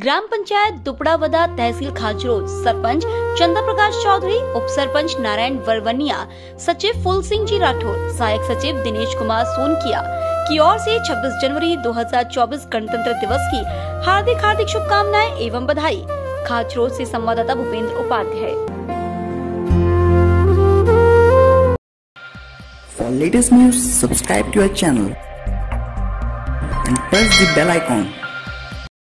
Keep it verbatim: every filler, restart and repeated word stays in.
ग्राम पंचायत दुपड़ावदा, तहसील खाचरोद, सरपंच चंदा प्रकाश चौधरी, उप सरपंच नारायण वरवनिया, सचिव फूल सिंह जी राठौर, सहायक सचिव दिनेश कुमार सोनकिया की ओर से छब्बीस जनवरी दो हज़ार चौबीस गणतंत्र दिवस की हार्दिक हार्दिक शुभकामनाएं एवं बधाई। खाचरोद से संवाददाता Bhupendra Upadhyay. For latest news, subscribe to our channel and press the bell icon.